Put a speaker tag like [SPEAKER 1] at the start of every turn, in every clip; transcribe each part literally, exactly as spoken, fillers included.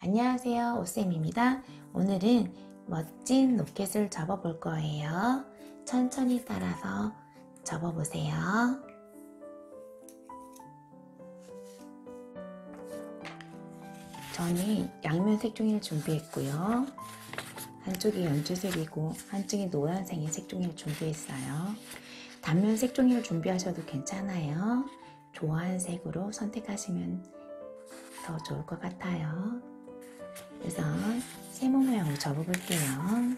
[SPEAKER 1] 안녕하세요, 오쌤입니다. 오늘은 멋진 로켓을 접어볼 거예요. 천천히 따라서 접어보세요. 저는 양면 색종이를 준비했고요. 한쪽이 연두색이고 한쪽이 노란색의 색종이를 준비했어요. 단면 색종이를 준비하셔도 괜찮아요. 좋아하는 색으로 선택하시면 더 좋을 것 같아요. 우선 세모 모양으로 접어볼게요.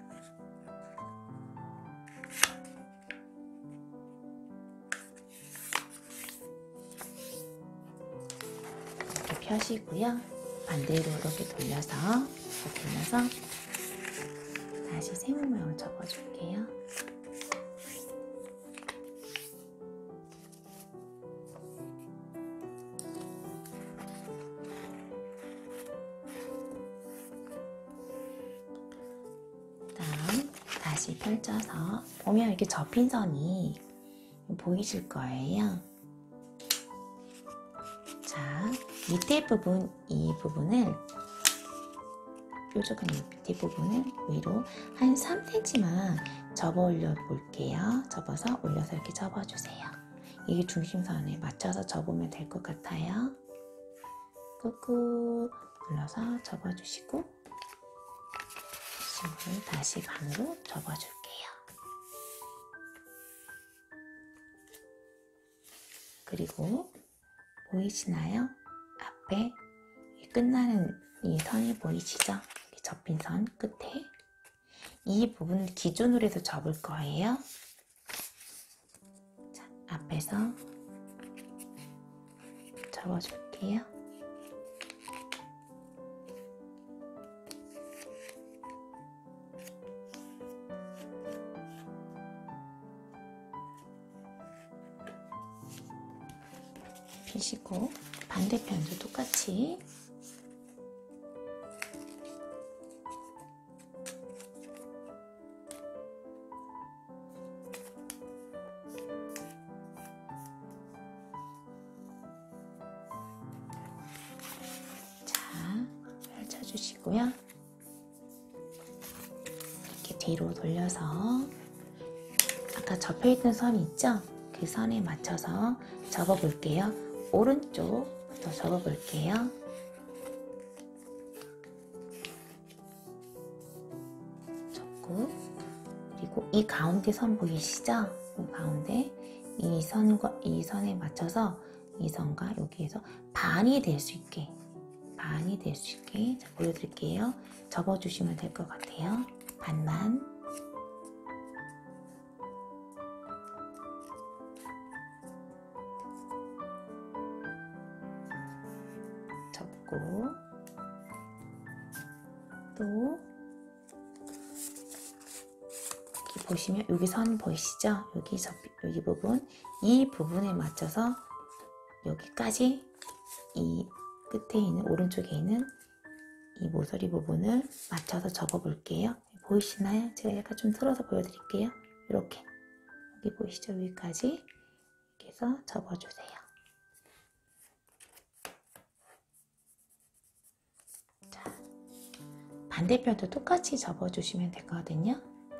[SPEAKER 1] 이렇게 펴시고요. 반대로 이렇게 돌려서 이렇게 돌려서 다시 세모 모양을 접어줄게요. 다시 펼쳐서 보면 이렇게 접힌 선이 보이실 거예요. 자, 밑에 부분, 이 부분을 뾰족한 밑에 부분을 위로 한 삼 센티미터만 접어 올려 볼게요. 접어서 올려서 이렇게 접어주세요. 이게 중심선에 맞춰서 접으면 될 것 같아요. 꾹꾹 눌러서 접어주시고 다시 반으로 접어줄게요. 그리고 보이시나요? 앞에 끝나는 이 선이 보이시죠? 접힌 선 끝에 이 부분을 기준으로 해서 접을 거예요. 자, 앞에서 접어줄게요. 펴시고 반대편도 똑같이 자, 펼쳐주시고요. 이렇게 뒤로 돌려서 아까 접혀있던 선이 있죠? 그 선에 맞춰서 접어 볼게요. 오른쪽부터 접어 볼게요. 접고 그리고 이 가운데 선 보이시죠? 이 가운데 이 선과 이 선에 맞춰서 이 선과 여기에서 반이 될 수 있게 반이 될 수 있게 자, 보여드릴게요. 접어주시면 될 것 같아요. 반만 접고 또 여기 보시면 여기 선 보이시죠? 여기 접 여기 부분 이 부분에 맞춰서 여기까지 이 끝에 있는 오른쪽에 있는 이 모서리 부분을 맞춰서 접어 볼게요. 보이시나요? 제가 약간 좀 틀어서 보여드릴게요. 이렇게 여기 보이시죠? 여기까지 이렇게 해서 접어주세요. 반대편도 똑같이 접어주시면 되거든요.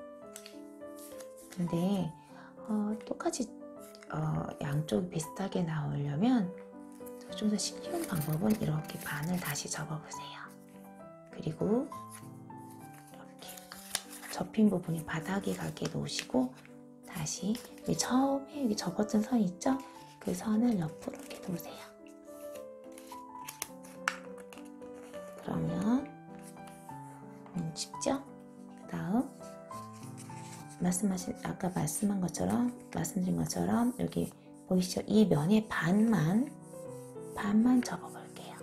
[SPEAKER 1] 근데 어, 똑같이 어, 양쪽이 비슷하게 나오려면 좀 더 쉬운 방법은 이렇게 반을 다시 접어보세요. 그리고 이렇게 접힌 부분이 바닥에 가게 놓으시고 다시 여기 처음에 여기 접었던 선 있죠? 그 선을 옆으로 이렇게 놓으세요. 그러면 쉽죠? 그 다음 말씀하신 아까 말씀한 것처럼 말씀드린 것처럼 여기 보이시죠? 이 면의 반만 반만 접어 볼게요.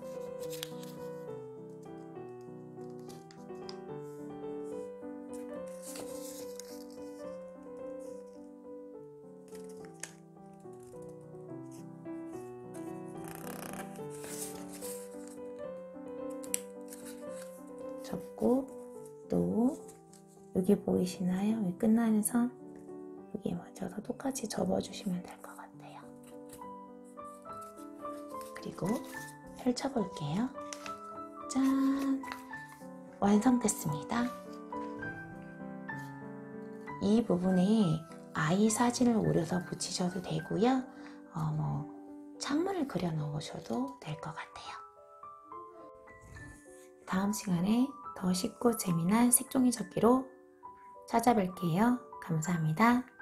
[SPEAKER 1] 접고 또 여기 보이시나요? 여기 끝나는 선 여기에 맞춰서 똑같이 접어주시면 될 것 같아요. 그리고 펼쳐볼게요. 짠! 완성됐습니다. 이 부분에 아이 사진을 오려서 붙이셔도 되고요. 어, 뭐 창문을 그려 넣으셔도 될 것 같아요. 다음 시간에 더 쉽고 재미난 색종이 접기로 찾아뵐게요. 감사합니다.